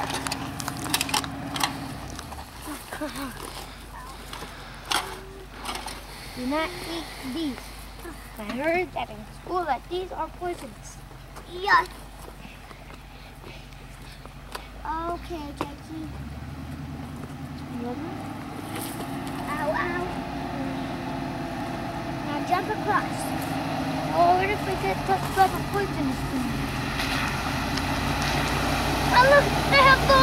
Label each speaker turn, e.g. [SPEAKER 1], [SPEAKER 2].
[SPEAKER 1] Do not eat these. I heard that in school that these are poisonous.
[SPEAKER 2] Yes. Okay, Jackie. Ow, ow. Now jump across.
[SPEAKER 1] Oh, what if we get touched by the poisonous thing?
[SPEAKER 2] Oh, look, they have